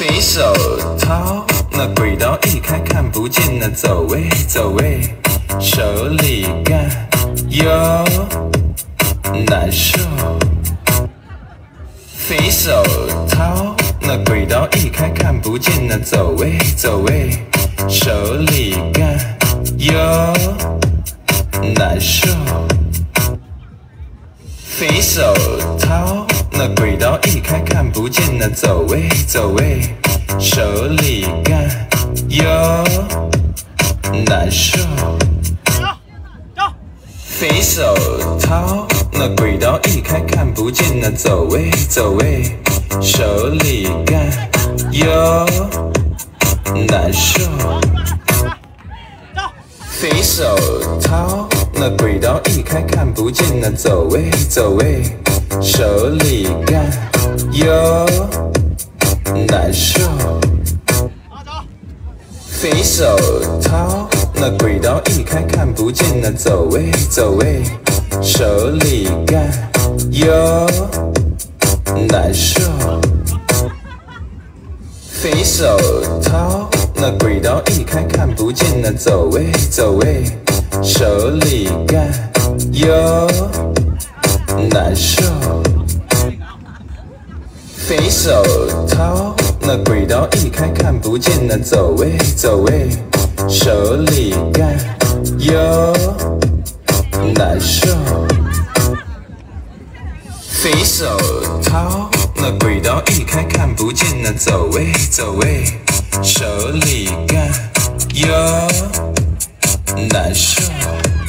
肥手套，那轨道一开看不见，那走位走位，手里干又难受。肥手套，那轨道一开看不见，那走位走位，手里干又难受。肥手套，那轨道一开看不见，那走位走位，手里干又难受。肥手套，那轨道一开看不见，那走位走位，手里干又难受。肥手套，那轨道一开看不见，那走位走位，手里干又难受。肥手套，那轨道一开看不见，那走位走位，手里干又难受。肥手套，那轨道一开看不见，那走位走位，手里干又难受。肥手套，那轨道一开看不见，那走位走位，手里干又难受。肥手套，那轨道一开看不见，那走位走位，手里干又难受。